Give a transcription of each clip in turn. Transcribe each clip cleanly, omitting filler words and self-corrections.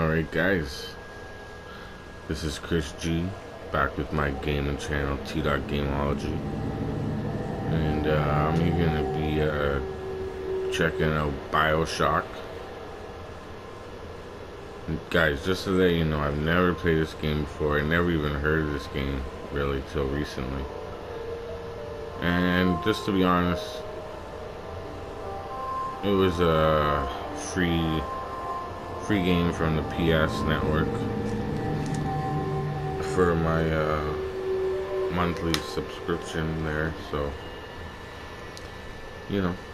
Alright guys, this is Chris G, back with my gaming channel, T.Gameology, and I'm going to be checking out BioShock. And guys, just to let you know, I've never played this game before. I never even heard of this game, really, till recently. And just to be honest, it was a free game from the PS Network for my monthly subscription there, so you know,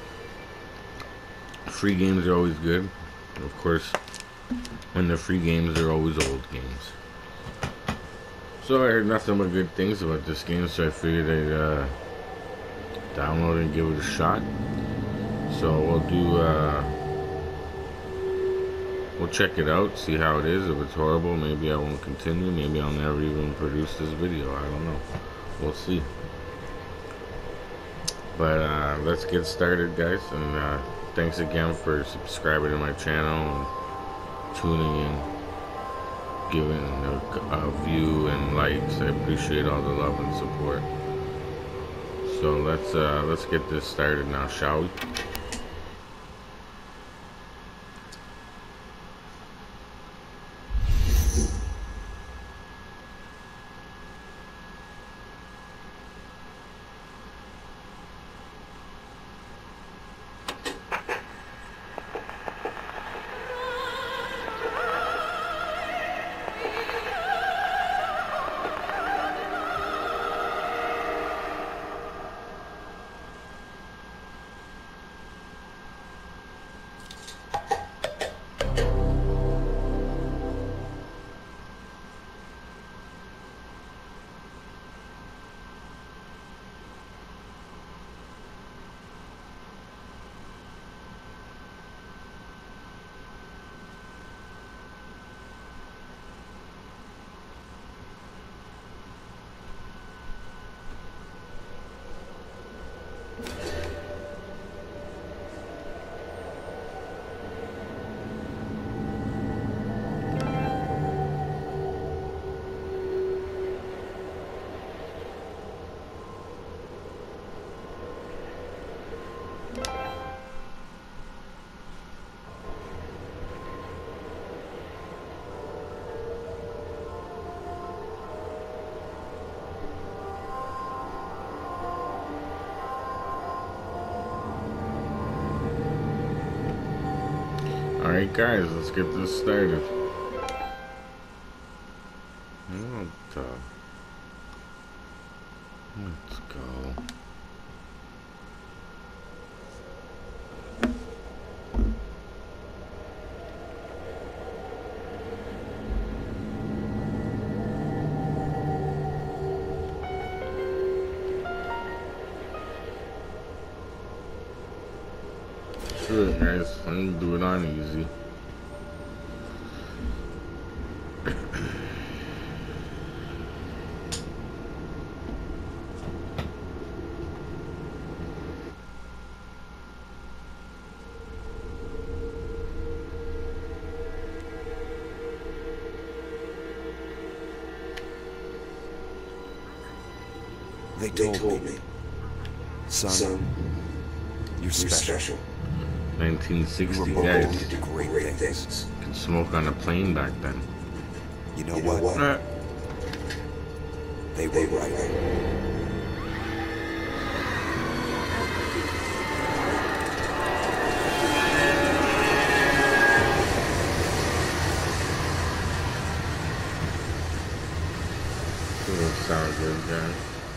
free games are always good. Of course, when they're free games, they're always old games. So I heard nothing but good things about this game, so I figured I'd download it and give it a shot. So we'll check it out, see how it is. If it's horrible, maybe I won't continue. Maybe I'll never even produce this video. I don't know. We'll see. But let's get started, guys. And thanks again for subscribing to my channel and tuning in, giving a view and likes. I appreciate all the love and support. So let's get this started now, shall we? Alright guys, let's get this started. Let's go. Screw it, guys. I'm gonna do it on easy. They told me, son, you're special. 1960, guys. You do great things. Could smoke on a plane back then. You know what? They were right. Doesn't sound good, guys.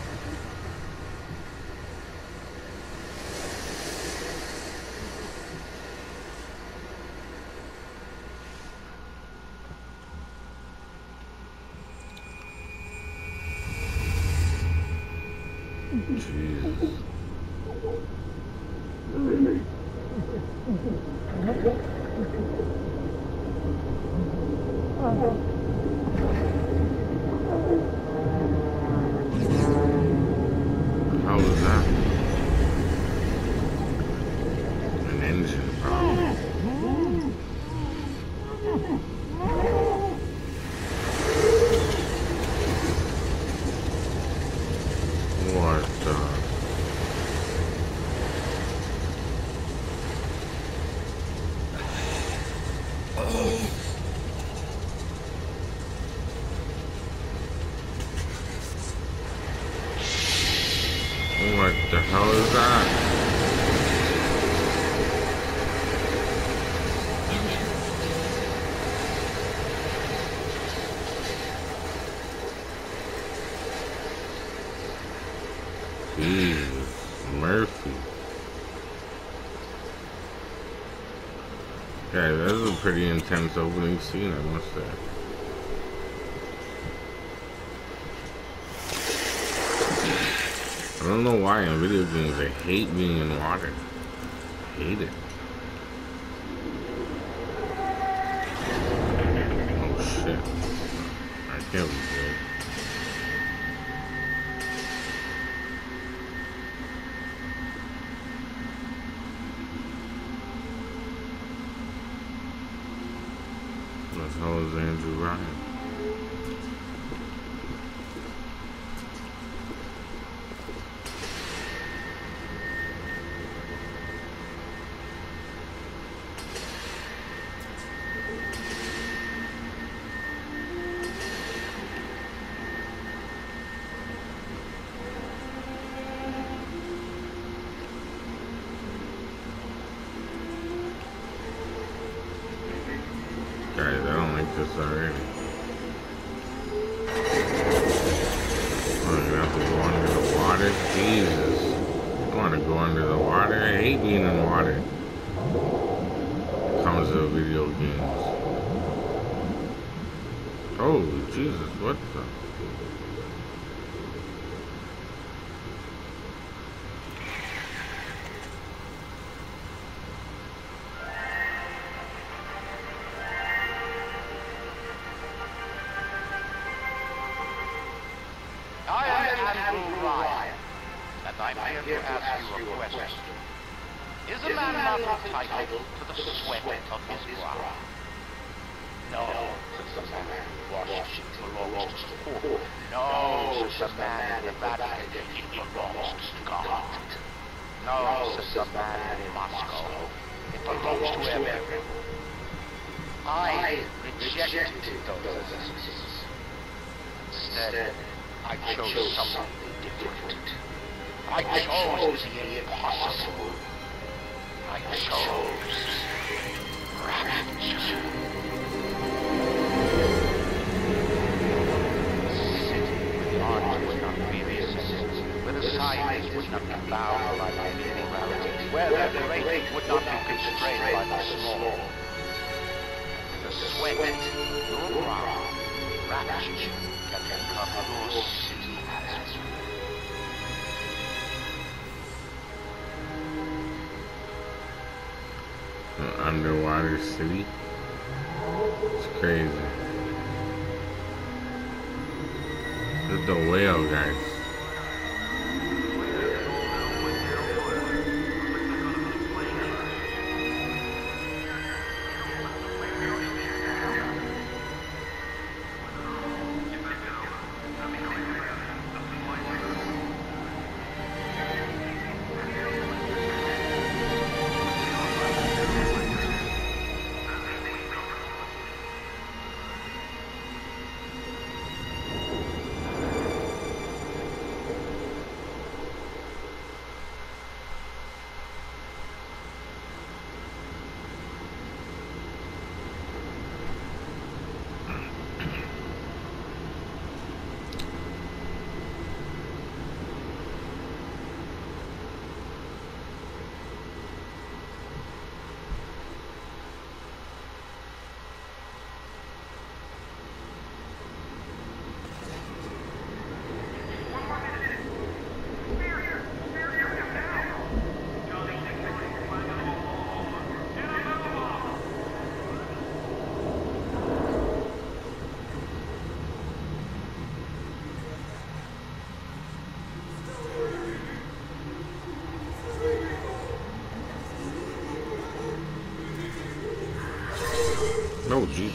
Jesus. How was that? An engine problem. Guys, that is a pretty intense opening scene, I must say. I don't know why in video games I hate being in water. I hate it. Oh shit. I can't be good. What the hell is Andrew Ryan? Guys, I don't like this already. I'm gonna have to go under the water? Jesus. I wanna go under the water? I hate being in water. It comes to video games. Oh, Jesus, what the? I am Andrew Ryan, and I'm here to ask you a question. Is a man not entitled to the sweat of his brow? No, says the man who Washington belongs to poor. No, says the man in the Vatican, he belongs to God. No, says the man in Moscow, it belongs to everyone. I rejected those answers. Instead, I chose something different. I chose the impossible. I chose rapture. City where the art would not be resisted, where the science would not be bound by any morality, where the great would not be constrained by the small. The sweat, your brow, rapture can become your city as well. An underwater city? It's crazy. Look at the whale, guys. Oh, Jesus.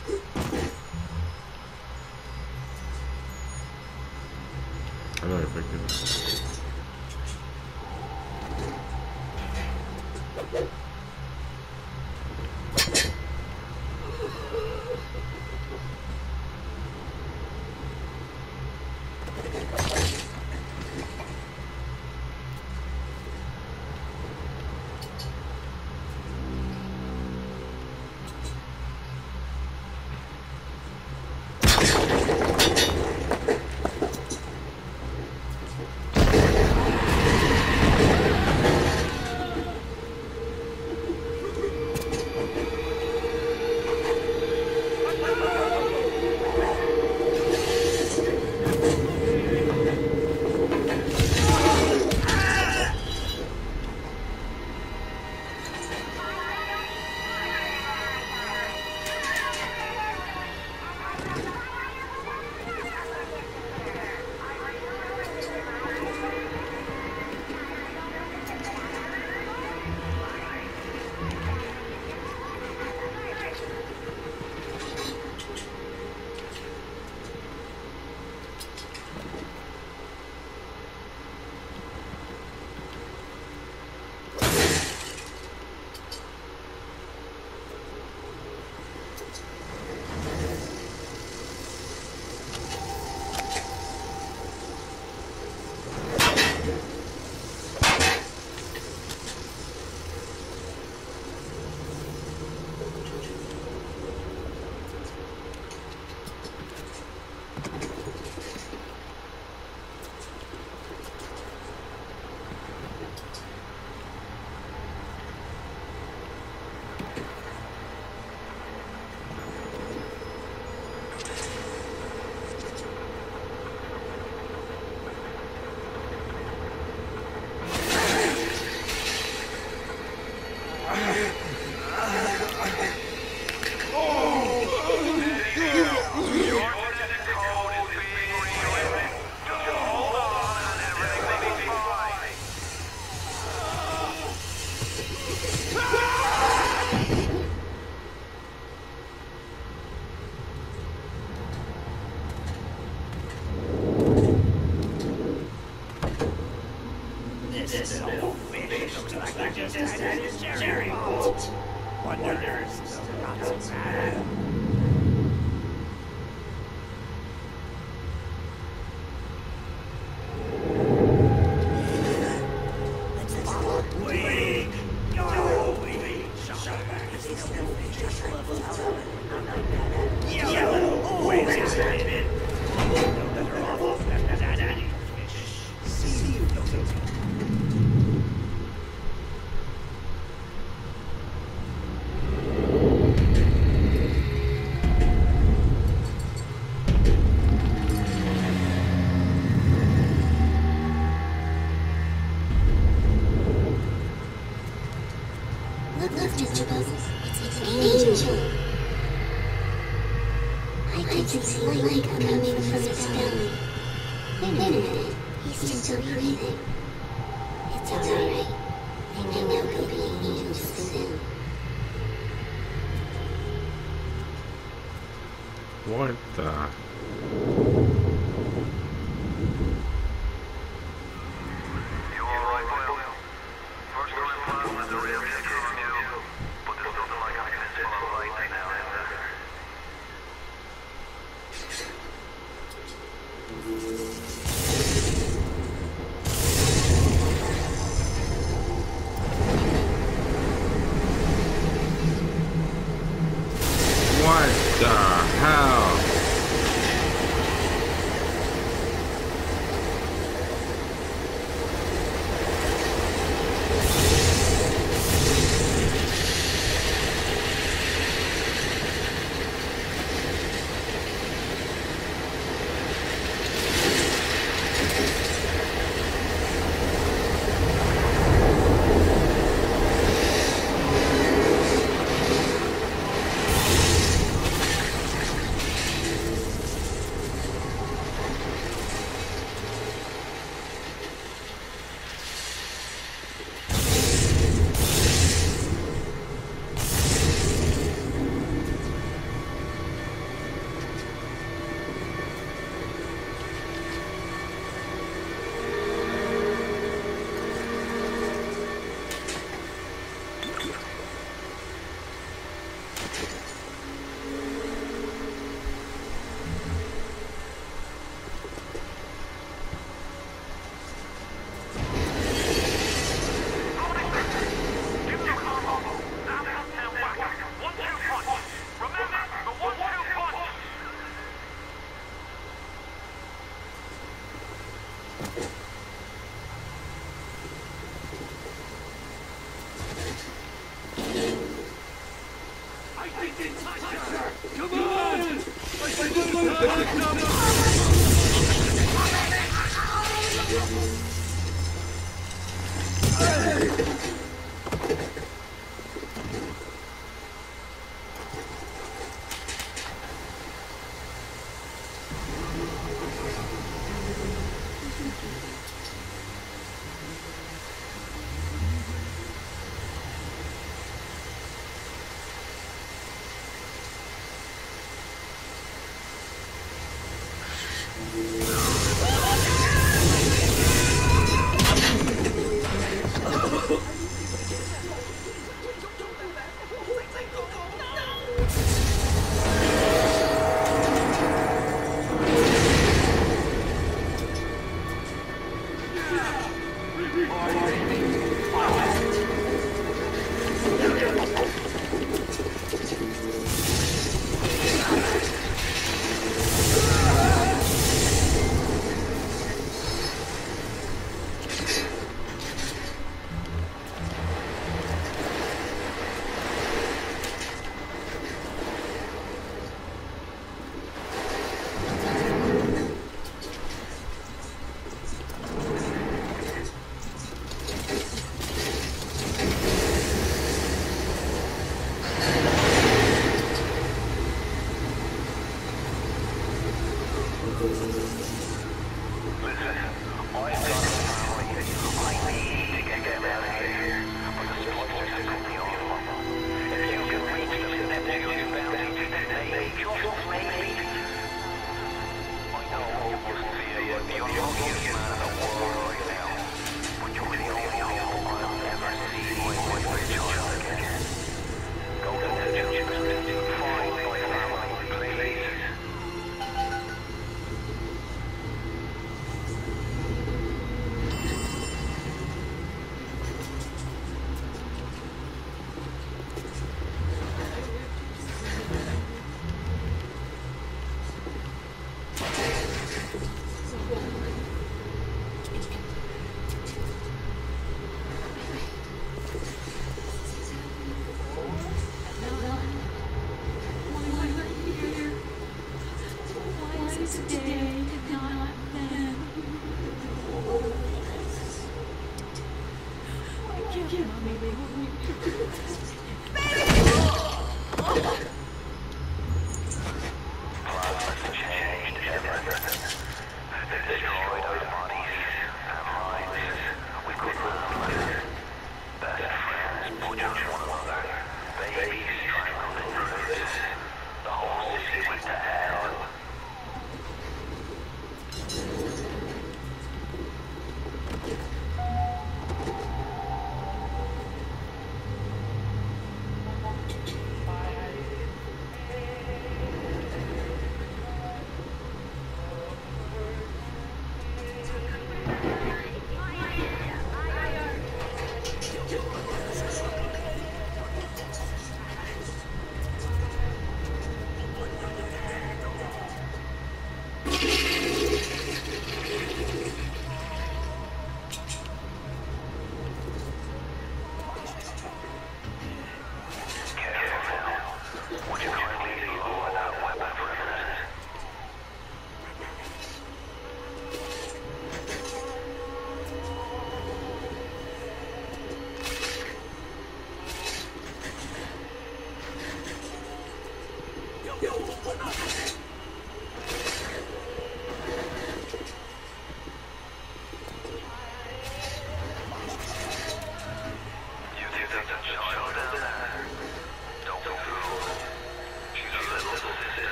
I don't think it. What the? What the hell?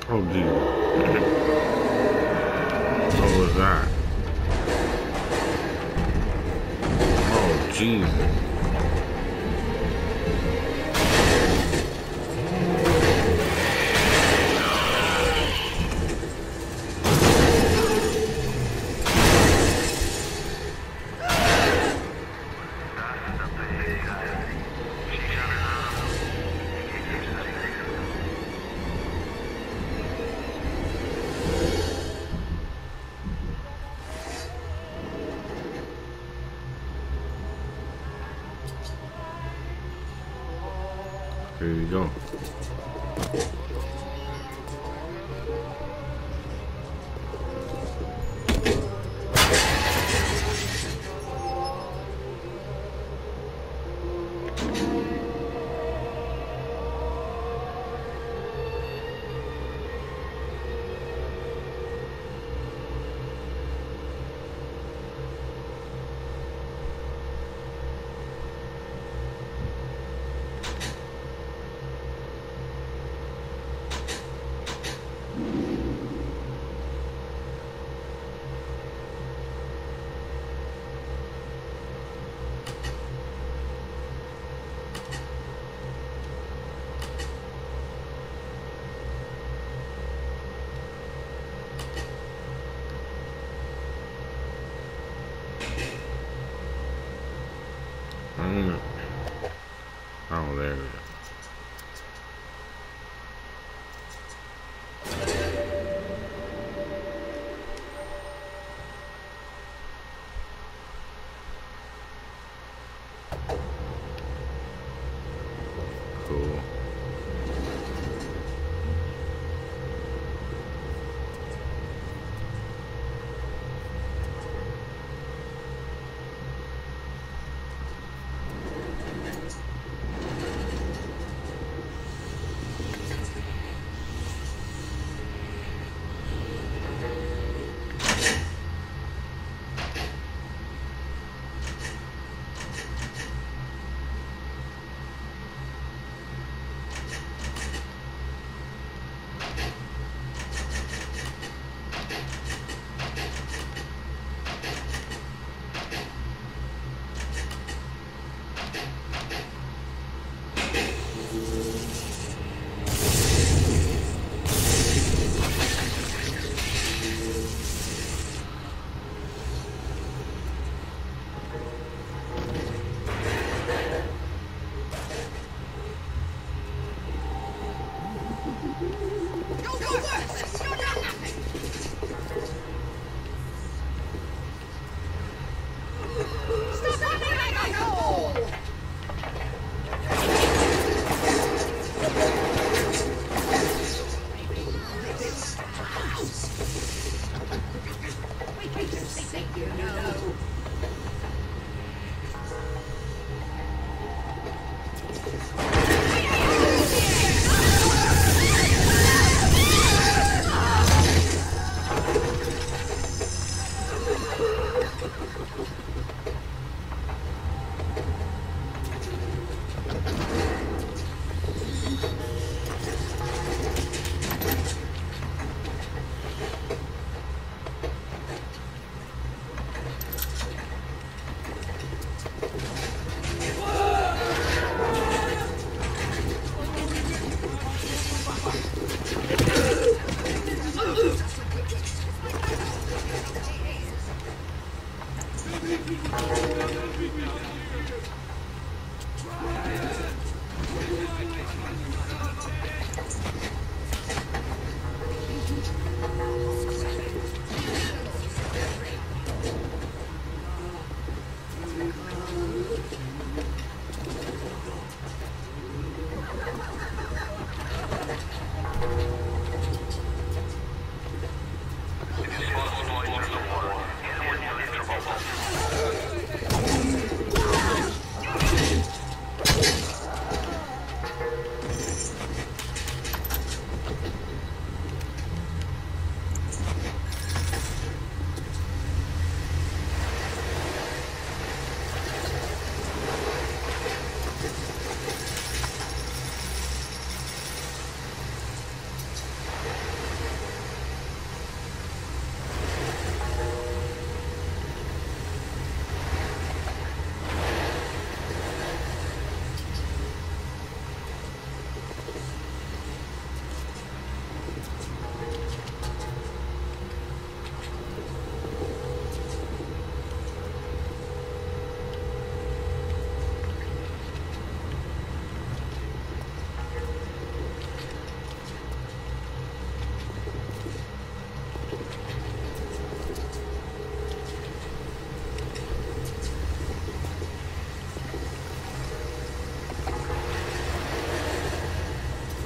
Oh, Jesus. What was that? Oh, Jesus. Here you go.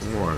What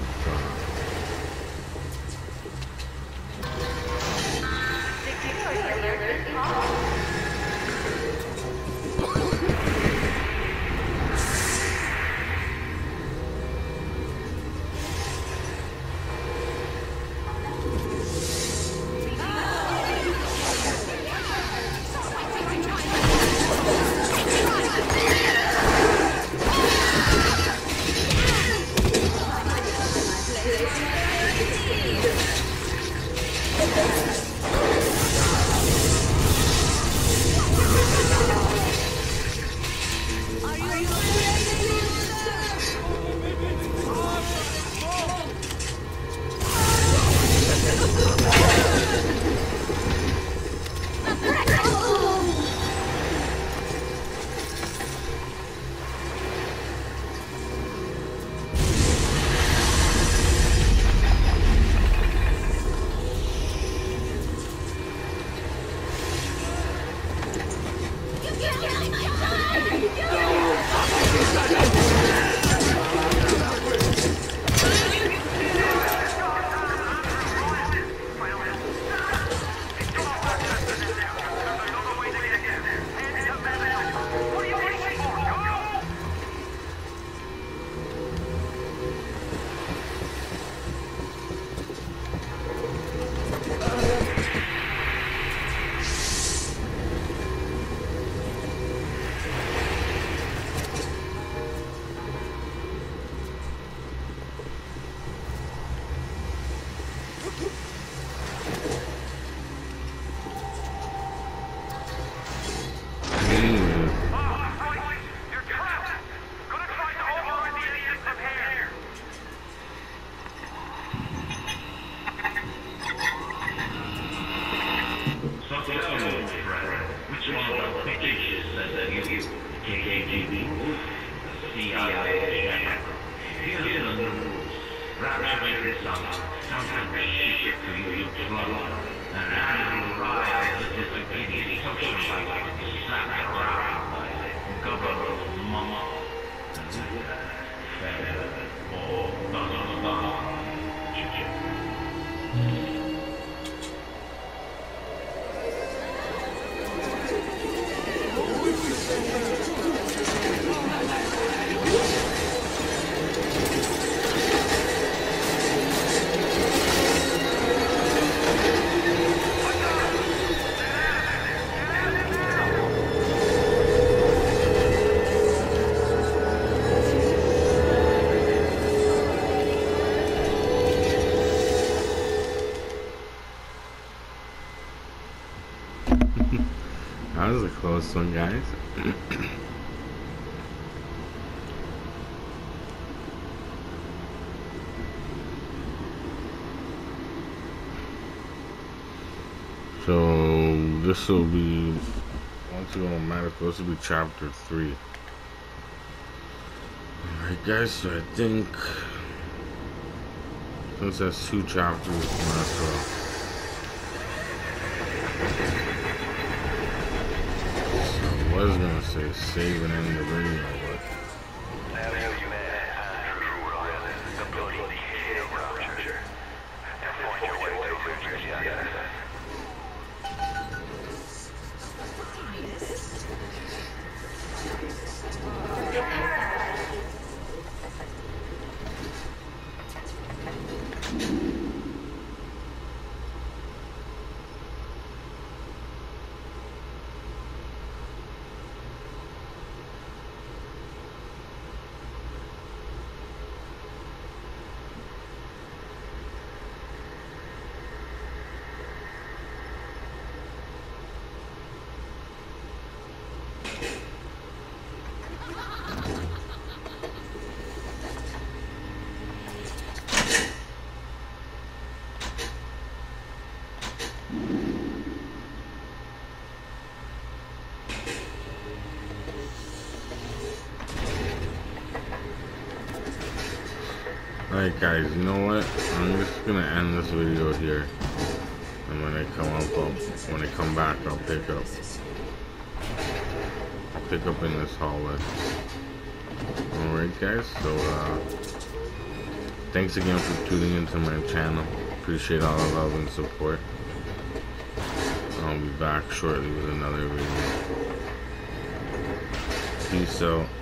That was a close one, guys. So this will be, once you go to medical, this will be chapter 3. Alright guys, so I think since that's 2 chapters, might as well. I was gonna say save and end the video, but alright guys, you know what? I'm just gonna end this video here. And when they come up, when they come back, I'll pick up in this hallway. Alright guys, so thanks again for tuning into my channel. Appreciate all the love and support. I'll be back shortly with another video. Peace out.